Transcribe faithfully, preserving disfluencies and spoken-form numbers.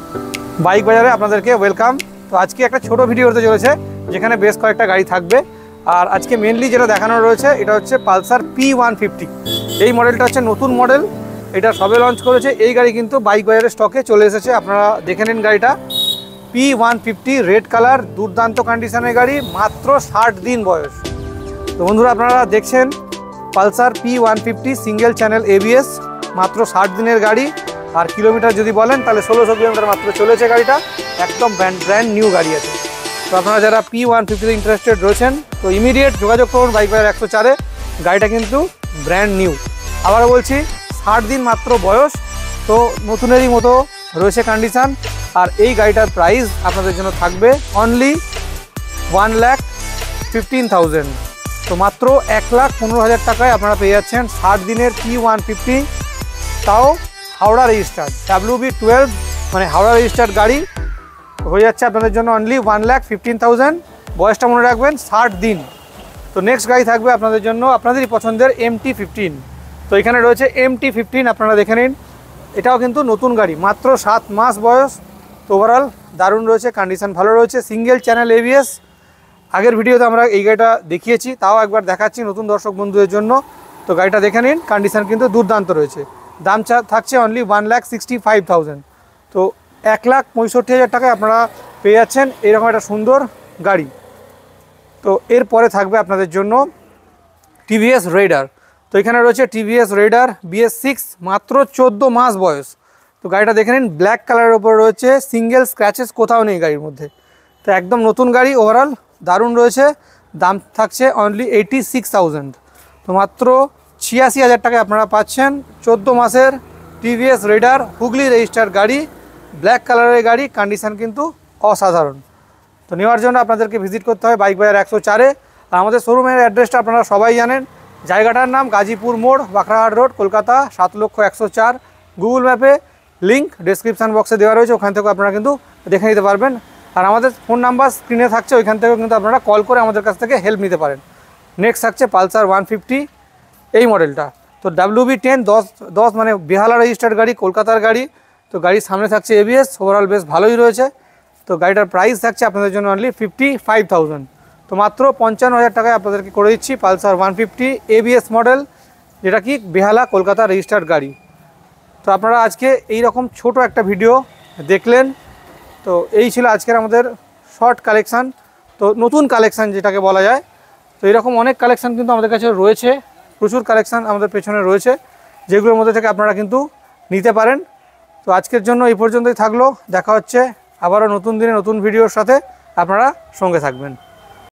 Bike বাজারে আপনাদেরকে welcome. তো আজকে একটা ছোট ভিডিও হতে চলেছে যেখানে বেশ কয়েকটা গাড়ি থাকবে। আর আজকে মেনলি যেটা দেখানো রয়েছে এটা হচ্ছে পালসার পি ওয়ান ফিফটি। এই মডেলটা হচ্ছে নতুন মডেল, এটা সবে লঞ্চ করেছে। এই গাড়ি কিন্তু বাইক বাজারের স্টকে চলে এসেছে, আপনারা দেখে নিন গাড়িটা। P one fifty red colour, দুর্দান্ত কন্ডিশনের গাড়ি, মাত্র ষাট দিন বয়স। তো বন্ধুরা আপনারা দেখছেন Pulsar P one fifty single channel ABS, মাত্র ষাট দিনের গাড়ি। আর কিলোমিটার যদি বলেন তাহলে ষোলোশো কিলোমিটার মাত্র চলেছে গাড়িটা, একদম ব্র্যান্ড ব্র্যান্ড নিউ গাড়ি আছে। তো আপনারা যারা পি ওয়ান ফিফটিতে ইন্টারেস্টেড রয়েছেন তো ইমিডিয়েট যোগাযোগ করুন বাইক বাজার একশো চারে। গাড়িটা কিন্তু ব্র্যান্ড নিউ, আবারও বলছি ষাট দিন মাত্র বয়স, তো নতুনেরই মতো রয়েছে কন্ডিশান। আর এই গাড়িটার প্রাইস আপনাদের জন্য থাকবে only one lakh fifteen thousand. তো মাত্র এক লাখ পনেরো হাজার টাকায় আপনারা পেয়ে যাচ্ছেন ষাট দিনের পি ওয়ান ফিফটি, তাও Howrah registered W B twelve, মানে হাওড়া রেজিস্টার্ড গাড়ি হয়ে যাচ্ছে আপনাদের জন্য only one lakh fifteen thousand. বয়সটা মনে রাখবেন ষাট দিন। তো নেক্সট গাড়ি থাকবে আপনাদের জন্য আপনাদেরই পছন্দের এম টি ফিফটিন। তো এখানে রয়েছে এম টি ফিফটিন, আপনারা দেখে নিন। এটাও কিন্তু নতুন গাড়ি, মাত্র সাত মাস বয়স। তো ওভারঅল দারুণ রয়েছে, কন্ডিশান ভালো রয়েছে, সিঙ্গেল চ্যানেল এবিএস। আগের ভিডিওতে আমরা এই গাড়িটা দেখিয়েছি, তাও একবার দেখাচ্ছি নতুন দর্শক বন্ধুদের জন্য। তো গাড়িটা দেখে নিন, কন্ডিশান কিন্তু দুর্দান্ত রয়েছে। দাম থাকছে only one lakh sixty five thousand. তো এক লাখ পঁয়ষট্টি হাজার টাকায় আপনারা পেয়ে যাচ্ছেন এরকম একটা সুন্দর গাড়ি। তো এরপরে থাকবে আপনাদের জন্য টিভিএস রেইডার। তো এখানে রয়েছে টিভিএস রেইডার বিএস সিক্স, মাত্র চোদ্দো মাস বয়স। তো গাড়িটা দেখে নিন, ব্ল্যাক কালারের ওপর রয়েছে, সিঙ্গেল স্ক্র্যাচেস কোথাও নেই গাড়ির মধ্যে। তো একদম নতুন গাড়ি, ওভারঅল দারুণ রয়েছে। দাম থাকছে অনলি এইটি সিক্স থাউজেন্ড। তো মাত্র ছিয়াশি হাজার টাকায় আপনারা পাচ্ছেন চোদ্দো মাসের টিভিএস রেইডার, হুগলি রেজিস্টার গাড়ি, ব্ল্যাক কালারের গাড়ি, কন্ডিশান কিন্তু অসাধারণ। তো নেওয়ার জন্য আপনাদেরকে ভিজিট করতে হয় বাইক বাজার একশো চারে। আর আমাদের শোরুমের অ্যাড্রেসটা আপনারা সবাই জানেন, জায়গাটার নাম গাজীপুর মোড়, বাঁকড়াহাট রোড, কলকাতা সাত লক্ষ একশো চার। গুগল ম্যাপে লিঙ্ক ডেসক্রিপশান বক্সে দেওয়া রয়েছে, ওখান থেকেও আপনারা কিন্তু দেখে নিতে পারবেন। আর আমাদের ফোন নাম্বার স্ক্রিনে থাকছে, ওইখান থেকেও কিন্তু আপনারা কল করে আমাদের কাছ থেকে হেল্প নিতে পারেন। নেক্সট থাকছে পালসার ওয়ান ফিফটি, এই মডেলটা। তো ডাব্লিউ বি টেন দশ দশ মানে বেহালা রেজিস্টার্ড গাড়ি, কলকাতার গাড়ি। তো গাড়ির সামনে থাকছে এবিএস, ওভারঅল বেশ ভালোই রয়েছে। তো গাড়িটার প্রাইস থাকছে আপনাদের জন্য অনলি ফিফটি ফাইভ থাউজেন্ড। তো মাত্র পঞ্চান্ন হাজার টাকায় আপনাদেরকে করে দিচ্ছি Pulsar one fifty ABS model, যেটা কি বেহালা কলকাতা রেজিস্টার্ড গাড়ি। তো আপনারা আজকে এই রকম ছোট একটা ভিডিও দেখলেন। তো এই ছিল আজকের আমাদের শর্ট কালেকশান, তো নতুন কালেকশান যেটাকে বলা যায়। তো এরকম অনেক কালেকশান কিন্তু আমাদের কাছে রয়েছে, প্রচুর কালেকশান আমাদের পেছনে রয়েছে, যেগুলোর মধ্যে থেকে আপনারা কিন্তু নিতে পারেন। তো আজকের জন্য এই পর্যন্তই থাকলো, দেখা হচ্ছে আবারও নতুন দিনে নতুন ভিডিওর সাথে, আপনারা সঙ্গে থাকবেন।